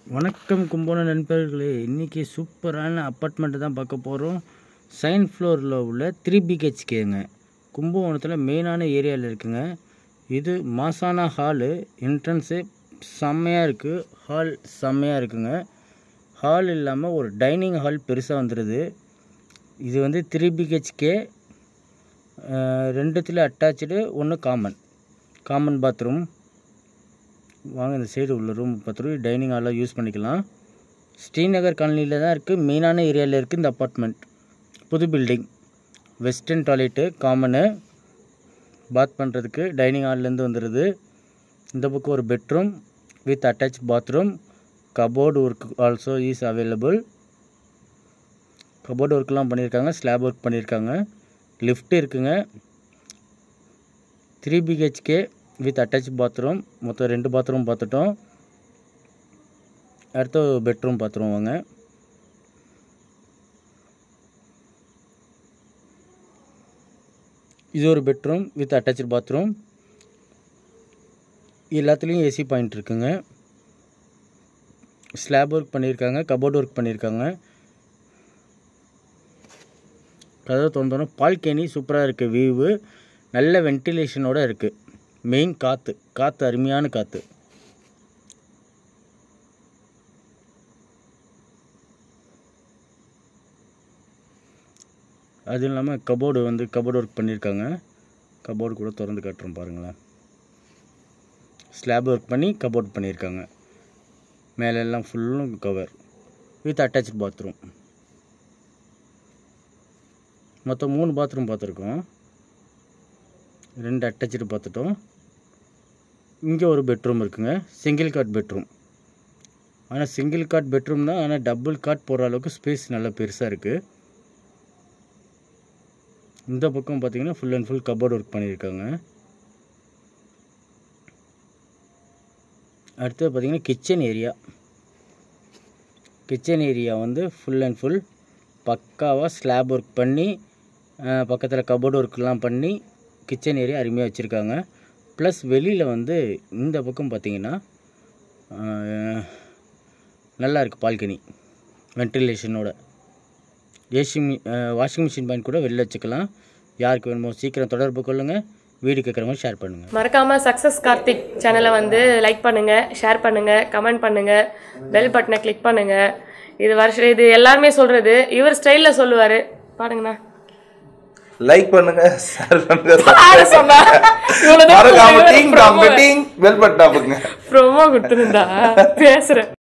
வணக்கம் கும்பகோணம் நண்பர்களே, இன்றைக்கி சூப்பரான அப்பார்ட்மெண்ட்டு தான் பார்க்க போகிறோம். செகண்ட் ஃப்ளோரில் உள்ள 3 BHKங்க. கும்பகோணத்தில் மெயினான ஏரியாவில் இருக்குங்க. இது மாசானா ஹாலு. என்ட்ரன்ஸு செம்மையாக இருக்குது. ஹால் செம்மையாக இருக்குங்க. ஹால் இல்லாமல் ஒரு டைனிங் ஹால் பெருசாக வந்துடுது. இது வந்து 3 BHK, ரெண்டுத்தில் அட்டாச்சு, ஒன்று காமன் பாத்ரூம். வாங்க இந்த சைடு உள்ள ரூம் பார்த்துட்டு டைனிங் ஹாலாக யூஸ் பண்ணிக்கலாம். ஸ்ரீநகர் காலனியில் தான் இருக்குது. மெயினான ஏரியாவில் இருக்குது இந்த அப்பார்ட்மெண்ட். புது building. Western toilet common. Bath பண்ணுறதுக்கு டைனிங் ஹால்லேருந்து வந்துடுது. இந்த பக்கம் ஒரு bedroom with attach bathroom. Cupboard work also is available. Cupboard ஒர்க்லாம் பண்ணியிருக்காங்க. ஸ்லாப் ஒர்க் பண்ணியிருக்காங்க. லிஃப்ட் இருக்குங்க. 3 BHK வித் அட்டாச் பாத்ரூம். மொத்தம் 2 பாத்ரூம் பார்த்துட்டோம். அடுத்து பெட்ரூம் பாத்ரூம் வாங்க. இது ஒரு பெட்ரூம் வித் அட்டாச் பாத்ரூம். எல்லாத்துலேயும் ஏசி பாயிண்ட் இருக்குங்க. ஸ்லாப் ஒர்க் பண்ணியிருக்காங்க. கபோர்டு ஒர்க் பண்ணியிருக்காங்க. கதவை திறந்தோன்னா பால்கனி சூப்பராக இருக்குது. வியூவு நல்ல வென்டிலேஷனோடு இருக்குது. மெயின் காற்று அருமையான காற்று. அது இல்லாமல் கபோர்டு ஒர்க் பண்ணியிருக்காங்க. கபோர்டு கூட திறந்து காட்டுறோம் பாருங்களேன். ஸ்லாப் ஒர்க் பண்ணி கபோர்ட் பண்ணியிருக்காங்க. மேலெல்லாம் ஃபுல்லும் கவர் வித் அட்டாச் பாத்ரூம். மொத்தம் 3 பாத்ரூம் பார்த்துருக்கோம். 2 அட்டாச்சு பார்த்துட்டோம். இங்கே ஒரு பெட்ரூம் இருக்குங்க. Single cot bedroom. ஆனால் சிங்கிள் காட் பெட்ரூம் தான். ஆனால் டபுள் காட் போகிற அளவுக்கு ஸ்பேஸ் நல்லா பெருசாக இருக்குது. இந்த பக்கம் பார்த்தீங்கன்னா full and full cupboard work பண்ணியிருக்காங்க. அடுத்து பார்த்தீங்கன்னா கிச்சன் ஏரியா வந்து ஃபுல் அண்ட் ஃபுல் பக்காவாக ஸ்லாப் ஒர்க் பண்ணி பக்கத்தில் கபோர்டு ஒர்க்லாம் பண்ணி கிச்சன் ஏரியா அருமையாக வச்சுருக்காங்க. ப்ளஸ் வெளியில் வந்து இந்த பக்கம் பார்த்திங்கன்னா நல்லா இருக்குது. பால்கனி வென்டிலேஷனோட வாஷிங் மிஷின் பாயிண்ட் கூட வெளில வச்சுக்கலாம். யாருக்கு வேணுமோ சீக்கிரம் தொடர்பு கொள்ளுங்கள். வீடு கேட்குறவங்க ஷேர் பண்ணுங்கள். மறக்காமல் சக்ஸஸ் கார்த்திக் சேனலை வந்து லைக் பண்ணுங்கள், ஷேர் பண்ணுங்கள், கமெண்ட் பண்ணுங்கள், பெல் பட்டனை கிளிக் பண்ணுங்கள். இது எல்லாருமே சொல்கிறது. இவர் ஸ்டைலில் சொல்லுவார். பாருங்கண்ணா. லைக் பண்ணுங்க, ஷேர் பண்ணுங்க, மறக்காம டிங் டாங் பெல் பட்டன் அமுக்குங்க. ப்ரோமோ கொடுத்துருந்தா பேசுறேன்.